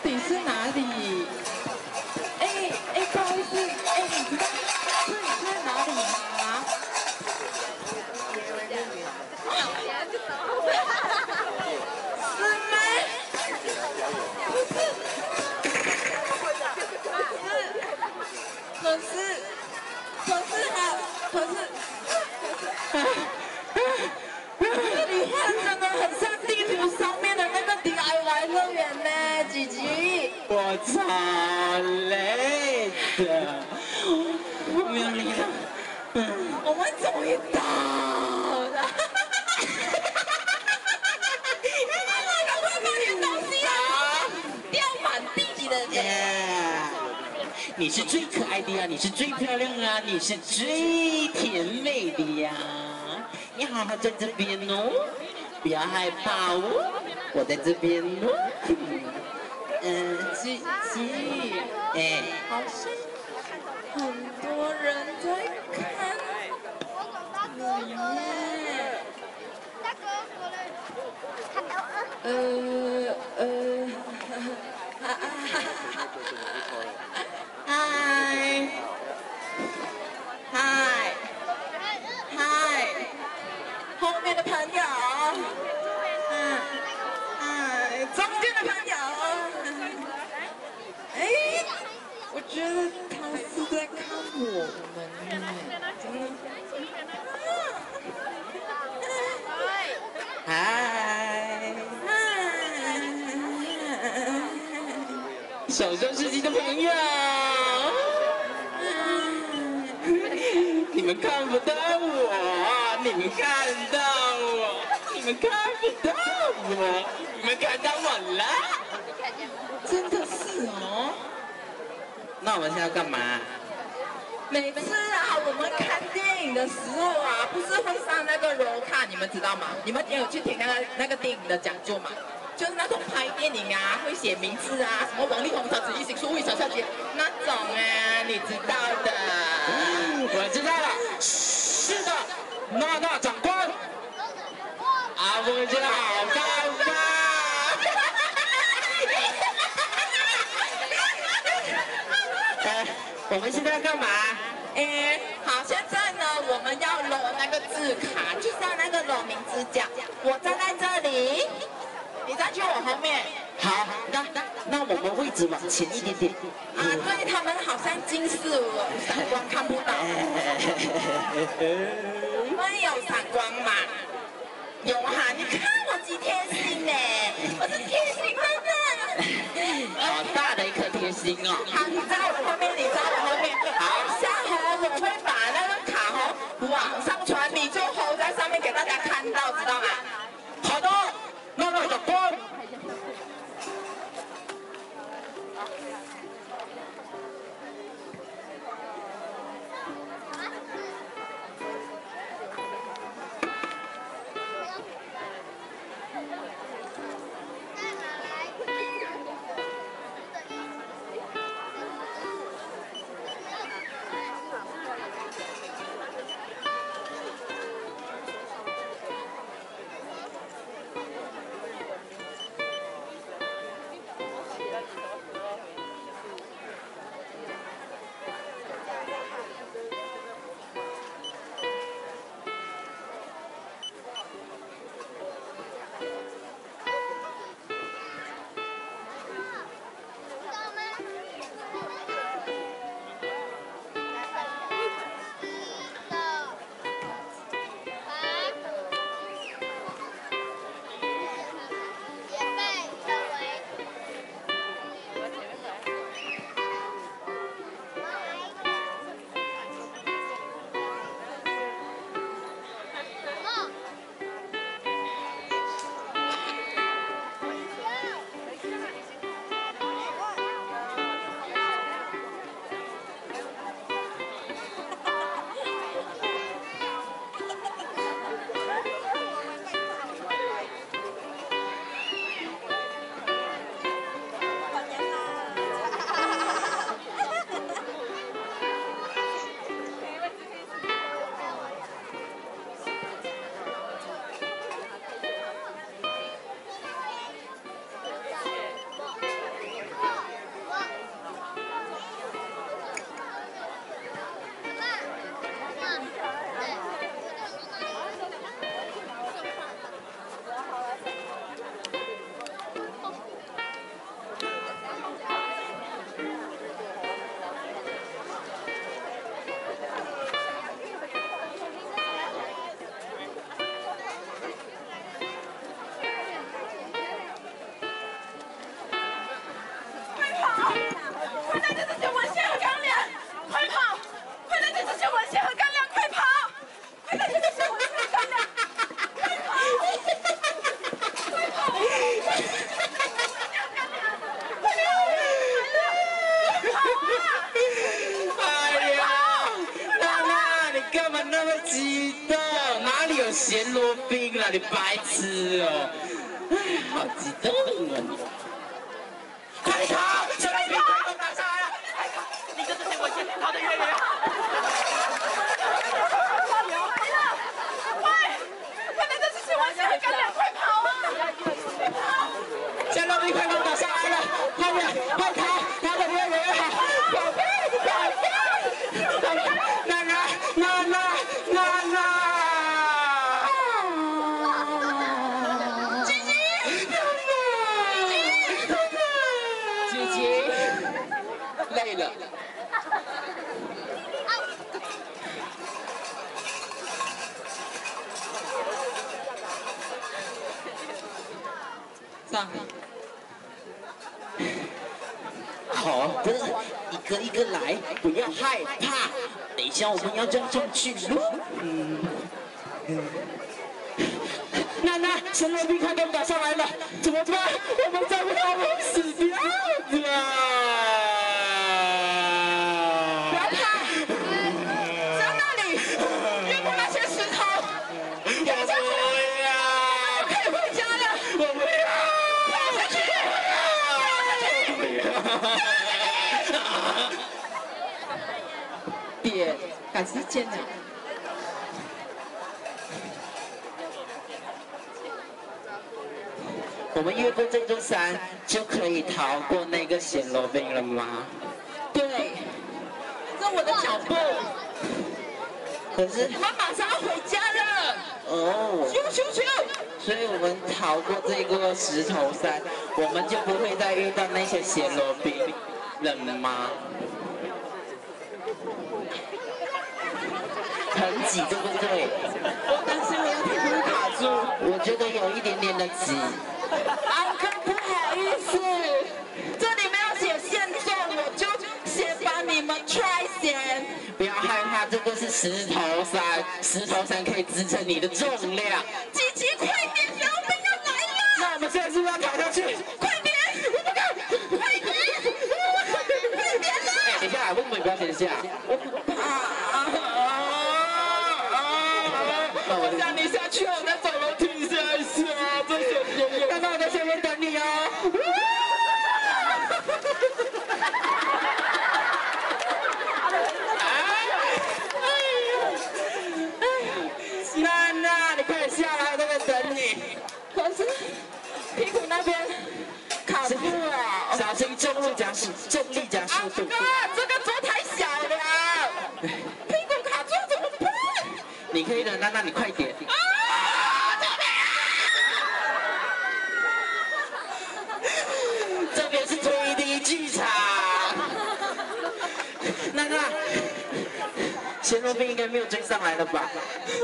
底是哪里？不好意思，你知道这里在哪里吗？是吗？可是，你看真的很像地图上面的那个 DIY 乐园呢，吉吉。 我超累的，我没有力了。 我们终于到了。赶快把你的东西啊掉满地的。 你是最可爱的呀，你是最漂亮啊，你是最甜美的呀。你好好在这边哦，不要害怕哦，我在这边哦。 吉吉，好像很多人在看你耶。嗨，后面的朋友，中间的朋友，我觉得他是在看我们耶，真的。 嗨，小熊司机的朋友，你们看不到我，你们看到我，你们看不到我，你们看到我了， 真的是哦。 那我们现在要干嘛？ 每次啊，我们看电影的时候啊，不是会上那个 roll 卡，你们知道吗？你们也有去听那个电影的讲究吗？就是那种拍电影啊，会写名字啊，什么王力宏、曹子怡、邢淑慧、小小姐那种啊，你知道的。 我知道了，是的，那长官，阿峰真的好棒棒。我们现在要干嘛？ 好，现在呢，我们要搂那个字卡，就是要那个搂名字奖。我站在这里，你站去我后面。 好，那我们位置往前一点点。 对，他们好像近视我闪光看不到。你们有闪光吗？有哈，你看我几贴心呢，我是贴心的呢。 好大的一颗贴心哦！ 好，你站我后面，好，下回我会把那个卡往上传，你就hold在上面给大家看到，知道吗？ 好的，那长官。 快带着这些文献和干粮，快跑！快带着这些文献和干粮，快跑！快带着这些文献和干粮，快跑！快跑！ 哎呀，娜娜，你干嘛那么激动？哪里有咸螺冰啦？你白痴哦！哎，好激动啊你！快逃！小雷兵快攻打上来了！你跟这些文献逃得远远！ 快带着这些文献和干粮，快跑啊！ 小雷兵快攻打上来了！后面快逃！逃得越远越好！宝贝，宝贝！娜娜，娜娜，娜娜！累了。 上。 好的，一个一个来，不要害怕。等一下我们要这样上去喽。娜娜，神罗宾快攻打上来了，怎么办？我们再不逃，我们死掉了。 不要怕，在那里，越过那些石头， 我不要， 可以回家了。 我不要， 跳下去，别赶时间了。 我们越过这座山，就可以逃过那个暹罗兵了吗？ 对，这我的脚步。 可是我们马上要回家了。 哦， 咻咻咻！ 所以我们逃过这个石头山，我们就不会再遇到那些暹罗兵了吗？很挤，对不对？ 但是我的屁股卡住。 我觉得有一点点的挤。 Uncle， 不好意思，这里没有写限重，我就先帮你们 try 先。 不要害怕，这个是石头山，石头山可以支撑你的重量。 吉吉，快点，小兵要来了！ 那我们现在是不是要跑下去？ 快点！我不敢！快点！快点了！ 哎，等一下，为什么你不要先下？ 我让你下去，我再走楼梯下一下，这些刚刚我在前面等你哦。娜娜，你快点下来，我在等你。 可是屁股那边卡住了， 小心重力加速，重力加速度。 哥，这个桌太小了，屁股卡住怎么办？ 你可以的，娜娜，你快点。这边是3D 剧场。娜娜，暹罗兵应该没有追上来了吧？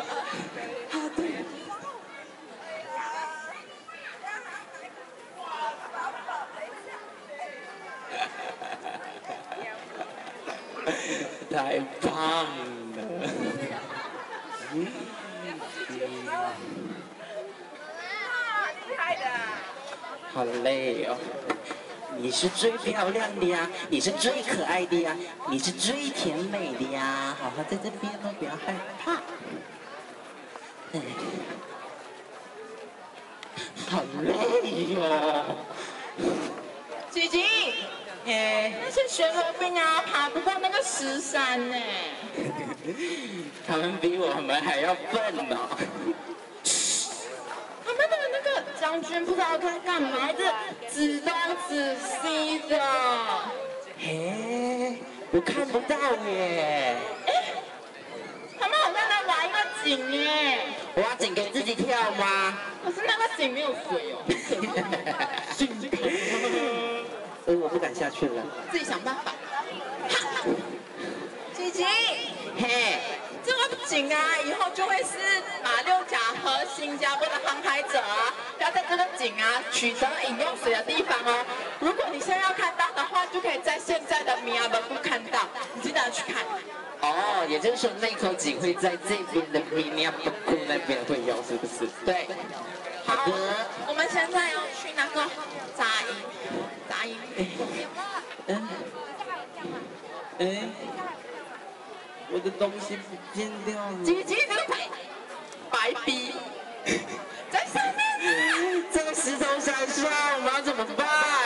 太棒了！ 厉害的。 好累哦。你是最漂亮的呀，你是最可爱的呀，你是最甜美的呀，好好在这边哦，不要害怕。哎，好累哟。 吉吉，那些暹罗兵啊，爬不过那个石山呢。 他们比我们还要笨呢。 他们的那个将军不知道在干嘛，一直指东指西的。 嘿，我看不到耶。 他们好像在挖一个井耶。 挖井给自己跳吗？ 可是那个井没有水哦。 我不敢下去了。 自己想办法。吉吉， 嘿， 这个井啊，以后就会是马六甲和新加坡的航海者啊，要在这个井啊取得饮用水的地方哦。如果你现在要看到的话，就就可以在现在的米亚本部看到，你记得去看。 哦，也就是说那口井会在这边的米尼亚布库那边会有，是不是？ 对。 好的。 我们现在要去那个杂音。 我的东西不见掉了。 姐姐，那个白笔在上面。 这个石头山上，我们要怎么办？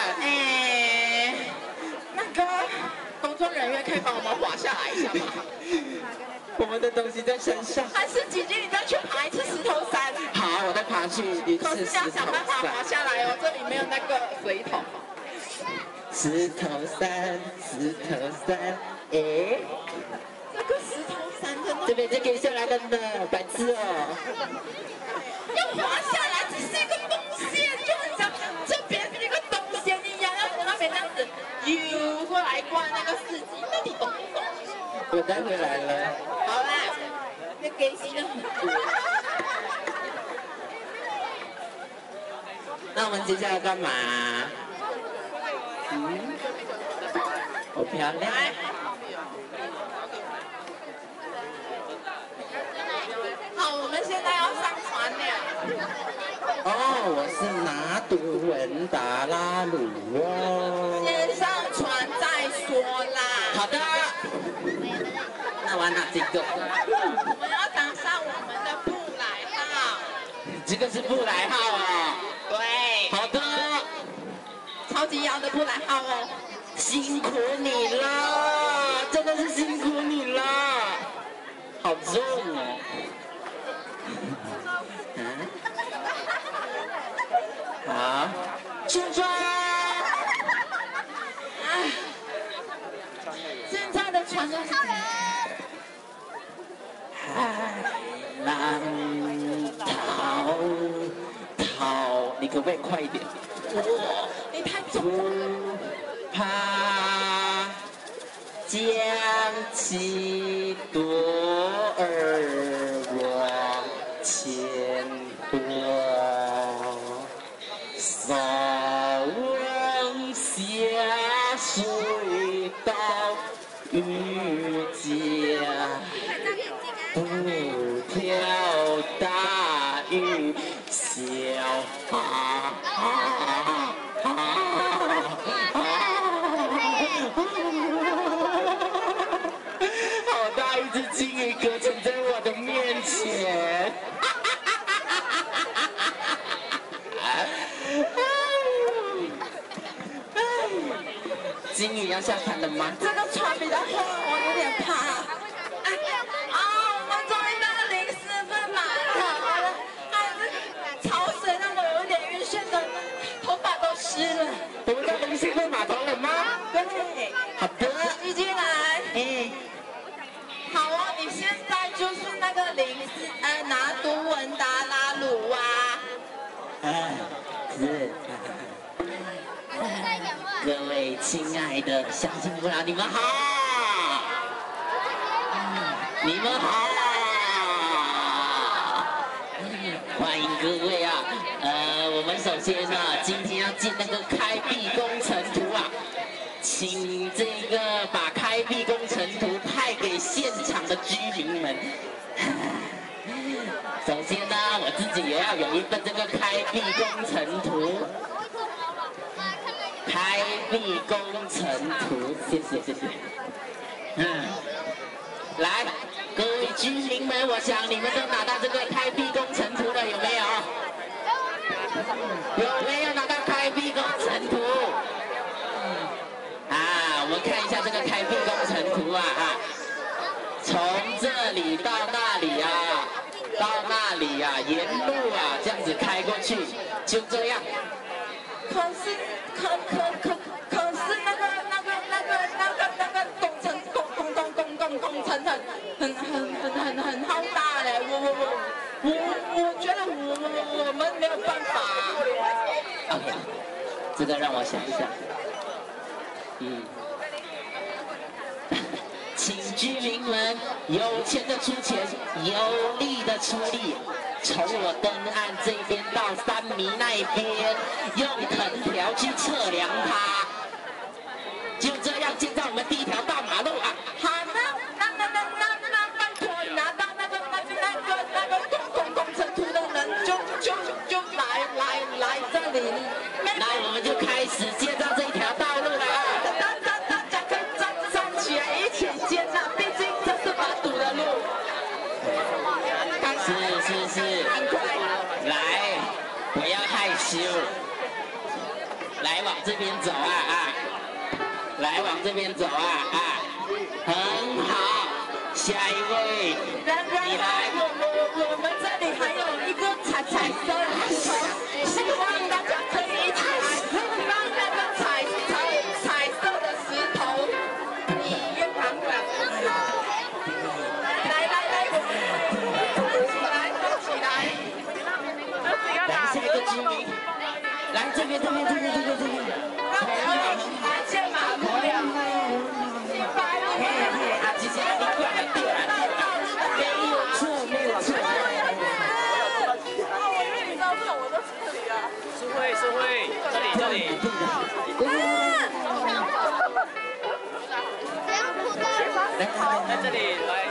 那个工作人员可以帮我们滑下来一下吗？ 我们的东西在身上。 还是姐姐你再去爬一次石头山？ 好，我再爬去一次石头山。 可是要想办法滑下来哦，这里没有那个水桶。 石头山，石头山， 这个石头山真的。 这边就可以下来了呢，白痴哦。 要滑下来只是一个动线，就很像这边是一个动线一样，要从那边这样子游过来逛那个市集，那你懂不懂？ 我带回来了。 好啦，那给息的很多。 那我们接下来干嘛？好漂亮。 好，我们现在要上船了。 哦，我是拿督文达拉鲁哦。 先上船再说啦。 好的。那我要拿这个。 我们要搭上我们的布莱号。 这个是布莱号啊。 对。 好的。 超级摇的布莱号哦。 辛苦你了，真的是辛苦你了。好重哦。好，出发！ 现在的船都是海浪涛，你可不可以快一点？ 你太重了。 怕将其夺而往前夺，扫望下水到渔家，不挑大鱼小好大一只金鱼搁浅在我的面前。金鱼要下船了吗？ 这个船比较厚，我有点怕。我们终于到04分码头了。这潮水让我有一点晕眩的，头发都湿了。 我们到04分码头了吗？ 对。 好的。 一进来。好哦，你现在就是那个拿督文达拉鲁啊。 是。各位亲爱的乡亲父老，你们好！你们好！欢迎各位啊！我们首先呢，今天要进那个开辟工程图啊，请这个把开辟工程图派给现场的居民们。首先呢，我自己也要有一份这个开辟工程图。开辟工程图，谢谢。来，各位居民们，我想你们都拿到这个开辟工程图了，有没有？有没有拿到开辟工程图？我们看一下这个开辟工程图啊，从这里到那里啊，到那里啊，沿路啊，这样子开过去，就这样。 可是那个工程很浩大嘞，我觉得我们没有办法。 OK， 这个让我想一想。请居民们有钱的出钱，有力的出力。从我登岸这边到3米那边，用藤条去测量它，就往这边走啊，来往这边走啊，很好。下一位，你来。 我们这里还有一个彩色的石头，希望大家可以一起来让那个彩色的石头，你越旁边。来，动起来！ 来下一个居民，来这边。 发现马路了。 姐姐，你过来，对了，没有错。 你知道这种我都是这里啊。苏慧，这里。在这里来。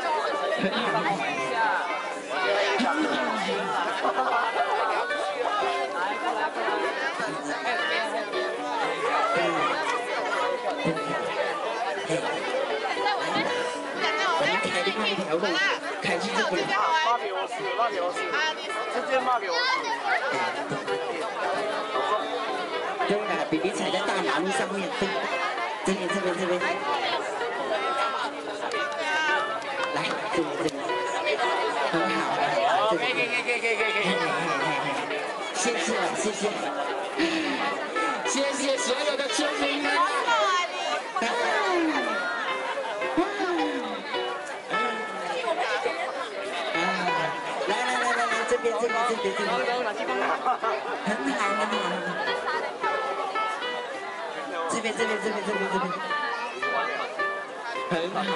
开另外一条路，开去这边。 骂给我试，直接骂给我试。 对了，比比踩在大马路上面，对，这边。来，这边，很好。 可以。 谢谢所有的村民们。来，这边，很好。这边，很好。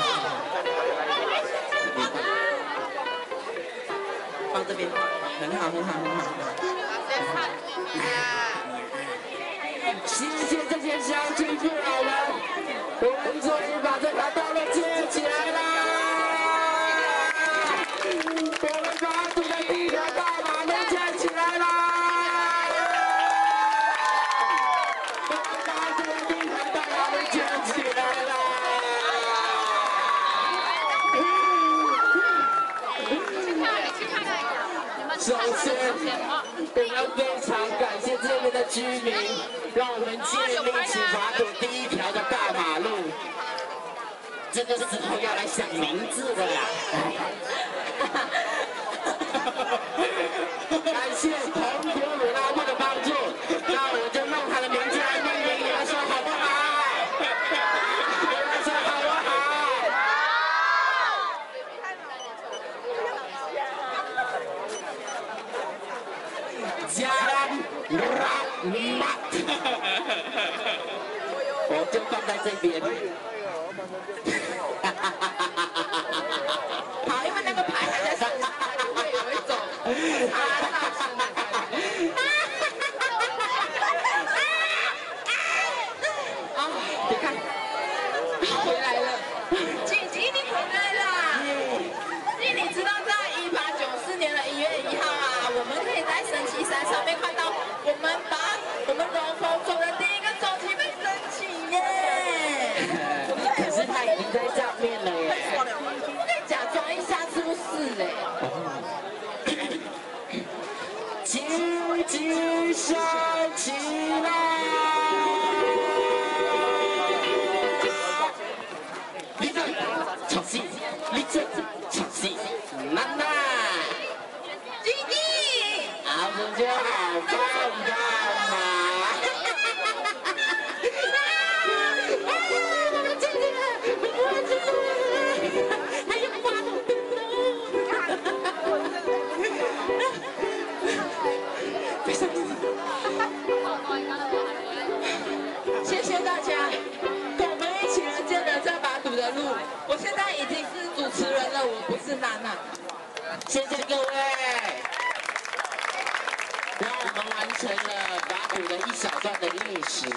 放这边，很好。谢谢这些乡亲父老们，我们终于把这条道路建起来了。我们把土的第一条大马路建起来了。首先，我要非常感谢这边的居民，让我们建立起法土第一条的大马路。这个时候要来想名字的啦。感谢同国鲁拉布的帮助，那我就用他的名字来命名，你们说好不好？加兰马，我就放在这边。 好，因为那个牌还在上面，我以为走。你看，回来了，姐姐你回来啦！你知道在1894年的1月1号啊，我们可以在升旗山上面看到我们龙凤走的第一个走旗被升起耶！ 可是他已经在上面了耶。 可以假装一下是不是嘞？ 轻轻升起来！立正，唱戏，唱戏，娜娜。 弟弟， 好不就好棒嘛！还有花筒灯谢谢大家，跟我们一起来建了这把堵的路。我现在已经是主持人了，我不是娜娜。 谢谢各位，让我们完成了法土的一小段的历史。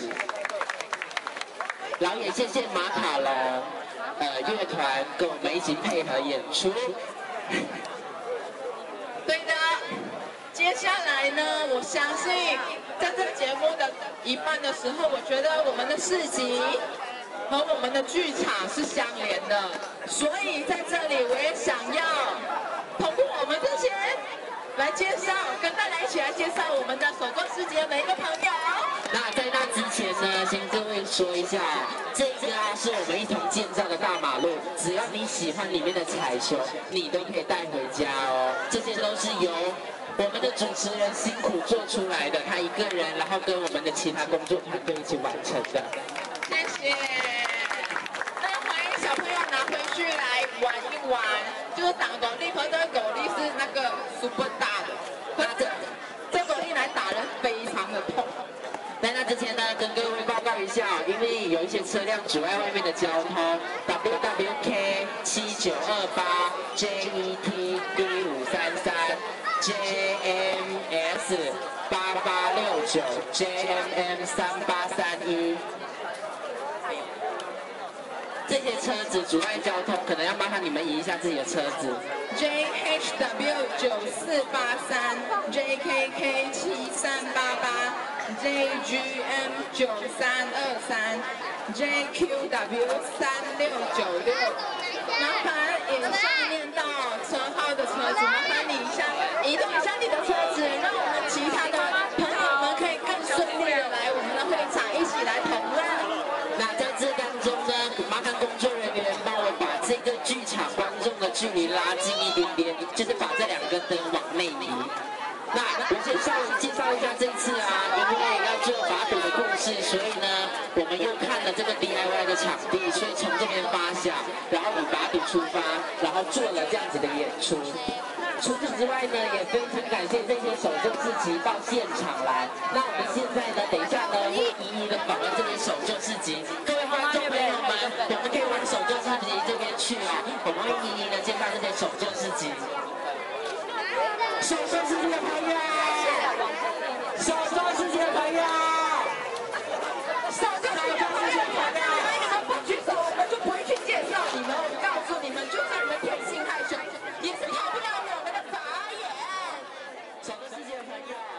然后也谢谢马卡龙乐团跟我们一起配合演出。 对的，接下来呢，我相信在这节目的一半的时候，我觉得我们的市集和我们的剧场是相连的，所以在这里我也想要通过我们这些来介绍，跟大家一起来介绍我们的手作市集的每一个朋友。 那在那之前呢，先跟各位说一下，这个啊是我们一同建造的大马路，只要你喜欢里面的彩球，你都可以带回家哦。这些都是由我们的主持人辛苦做出来的，他一个人，然后跟我们的其他工作团队一起完成的。 谢谢。那欢迎小朋友拿回去来玩一玩，就是打狗力和这个狗力是那个 super 大的，那这狗力来打人非常的痛。 在那之前呢，跟各位报告一下，因为有一些车辆阻碍外面的交通 ，WWK 7928 JET D533 JMS 8869 JMM 3831。这些车子阻碍交通，可能要麻烦你们移一下自己的车子。 JHW 9483 JKK 7388 JGM 9323 JQW 3696。麻烦以上念到车号的车子，麻烦你一下移动一下你的车子，让我们其他的朋友们可以更顺利的来我们的会场一起来同乐。 那在这当中呢，麻烦工作人员帮我把这个剧场观众的距离拉近一点点，就是把这两个灯往内移。那我先稍微介绍一下这次啊，因为要做把赌的故事，所以呢，我们又看了这个 DIY 的场地，所以从这边发想，然后以把赌出发，然后做了这样子的演出。除此之外呢，也非常感谢这些手作市集到现场来。那我们现在呢，等一下呢会一一的访问这些手作市集。各位观众朋友们，我们可以往手作市集这边去哦，我们会一一的介绍这些手作市集。手作市集的朋友，手作市集的朋友， 手作市集的朋友，你们不举手，我们就不会去介绍你们。我告诉你们，就算你们天性害羞，也是逃不了我们的法眼。 手作市集的朋友。